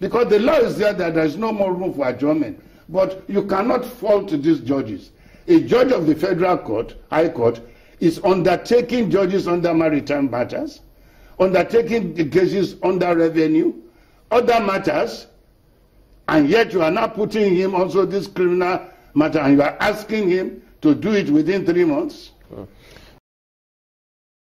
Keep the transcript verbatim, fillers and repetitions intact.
Because the law is there that there is no more room for adjournment. But you cannot fault these judges. A judge of the Federal Court, High Court, is undertaking judges under maritime matters, undertaking the cases under revenue, other matters, and yet you are not putting him also this criminal matter, and you are asking him to do it within three months. Hmm.